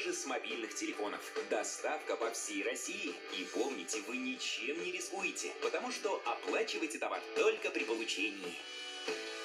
даже с мобильных телефонов. Доставка по всей России. И помните, вы ничем не рискуете, потому что оплачиваете товар только при получении.